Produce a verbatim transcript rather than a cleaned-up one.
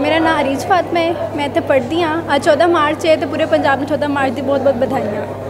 मेरा नाम अरीज फातमा है, मैं इत्थे पढ़दी हाँ। अज चौदह मार्च है तो पूरे पंजाब में चौदह मार्च की बहुत बहुत बधाइयाँ।